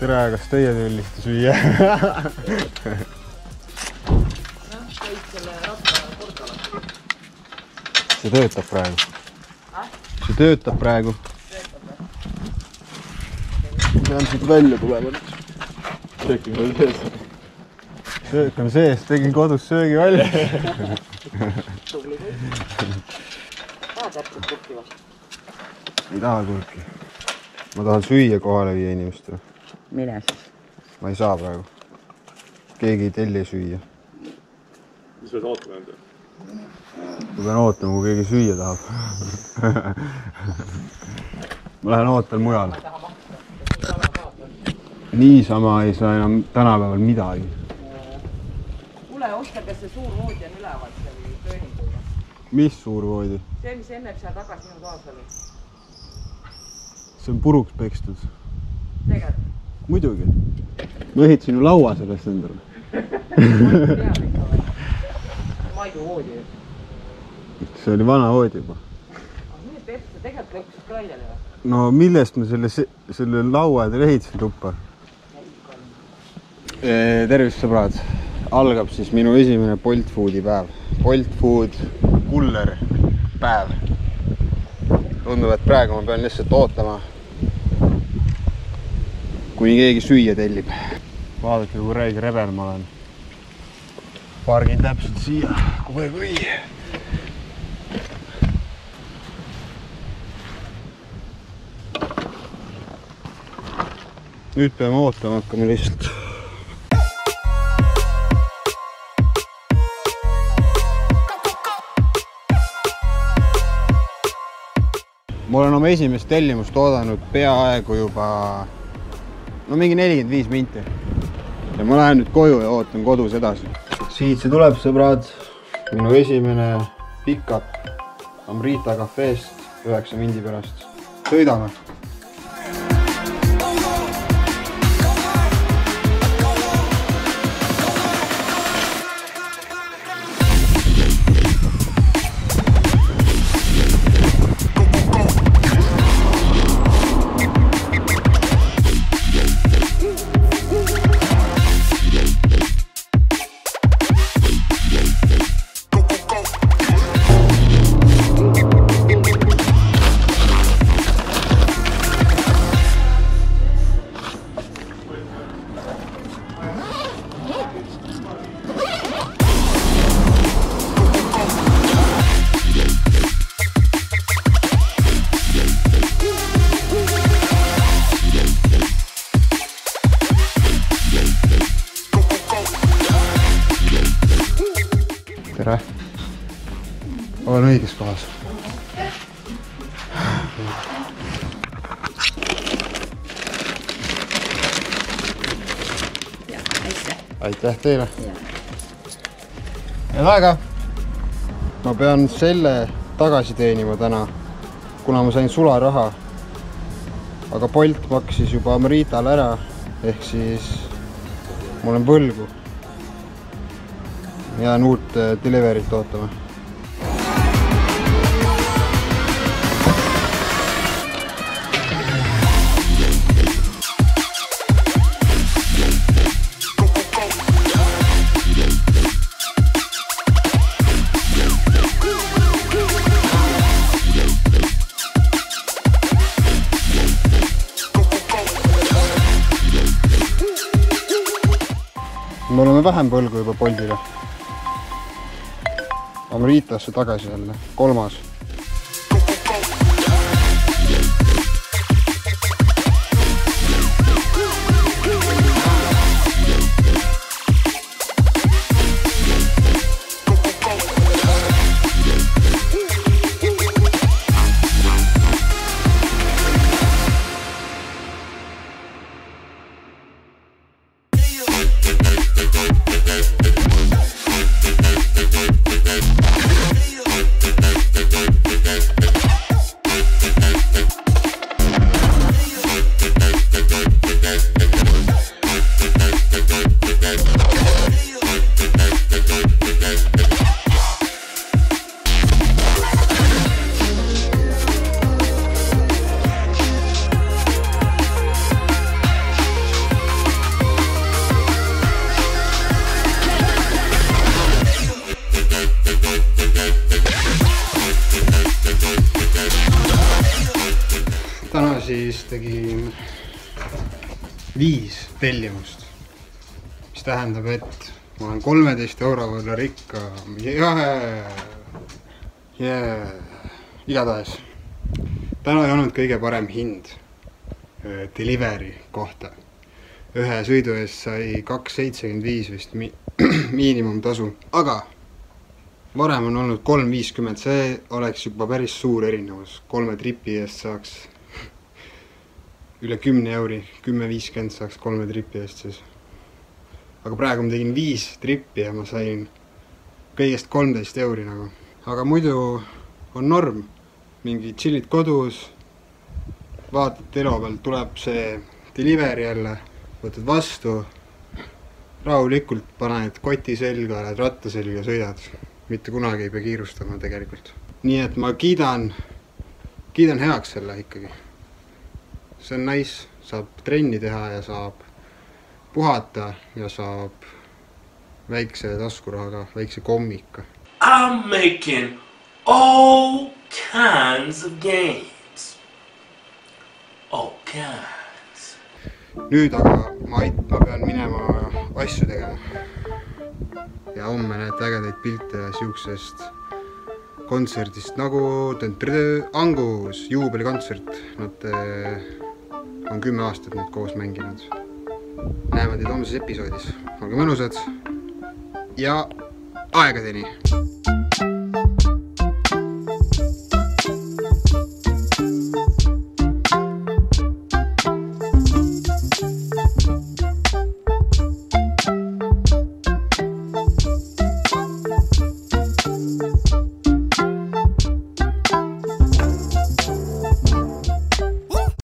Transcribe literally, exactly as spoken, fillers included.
Tere, kas teie telliste süüa? See töötab praegu. See töötab praegu. Pean siit välja tulema. Sööking on sees. Söök on sees, tegin kodus söögi välja. Ei taha kurki. Ma tahan süüa kohale viia inimestele. Mine siis? Ma ei saa praegu. Keegi ei telli süüa. Mis pead ootama enda? Ma pean ootama, kui keegi süüa tahab. Ma lähen ootan mujal. Niisama ei saa enam tänapäeval midagi. Kuule, Oskar, kas see suur voodi on üleval seal tööninguga? Mis suur voodi? See, mis ennem seal taga sinu toas oli. See on puruks pekstud. Tegelikult? Muidugi. Ma ehitasin ju laua sellest endale. Maidu voodi. See oli vana voodi juba. Nii persse, tegelikult lõpus kraidele või? No millest ma selle, selle laua edel ehitasin tuppa? Tervist, sõbrad! Algab siis minu esimene Bolt Foodi päev. Bolt Food kuller päev. Tundub, et praegu ma pean lihtsalt ootama, kuni keegi süüa tellib. Vaadake, kui räige rebel ma olen. Pargin täpselt siia. Kohe kui. Nüüd peame ootama hakkama lihtsalt. Ma olen oma esimest tellimust oodanud peaaegu juba no mingi nelikümmend viis minti. Ja ma lähen nüüd koju ja ootan kodus edasi. Siit see tuleb, sõbrad. Minu esimene pick-up Amrita kafeest üheksa mindi pärast. Sõidame! Tere! Olen õiges kohas. Ja, aitäh. Aitäh teile. Head aega! Ma pean selle tagasi teenima täna, kuna ma sain sularaha. Aga Bolt maksis juba Amritale ära, ehk siis ma olen võlgu. Jään uut deliverit ootama. Me oleme vähem põlgu juba Boltile. Amritasse tagasi jälle, kolmas. vist tegin viis tellimust, mis tähendab, et ma olen kolmeteist euro võrra rikka. Yeah. Yeah. Igatahes. Täna ei olnud kõige parem hind delivery kohta. Ühe sõidu eest sai kaks seitsekümmend viis vist mi miinimumtasu. Aga varem on olnud kolm viiskümmend, see oleks juba päris suur erinevus. Kolme tripi eest saaks üle kümne euri, kümme viiskümmend saaks kolme tripi eest siis. Aga praegu ma tegin viis trippi ja ma sain kõigest kolmteist euri nagu. Aga muidu on norm. Mingi chillid kodus, vaatad telo peal, tuleb see delivery jälle, võtad vastu, rahulikult paned koti selga, lähed ratta selga ja sõidad. Mitte kunagi ei pea kiirustama tegelikult. Nii et ma kiidan, kiidan heaks selle ikkagi. See on nice, saab trenni teha ja saab puhata ja saab väikse taskurahaga, väikse kommika. I'm making all kinds of games. All kinds. Nüüd aga ma, ma pean minema asju tegema. Ja homme näete ägedaid pilte siuksest kontserdist nagu Angus, juubelikontsert. Nad on kümme aastat nüüd koos mänginud. Näeme teid homses episoodis. Olge mõnusad ja aegadeni!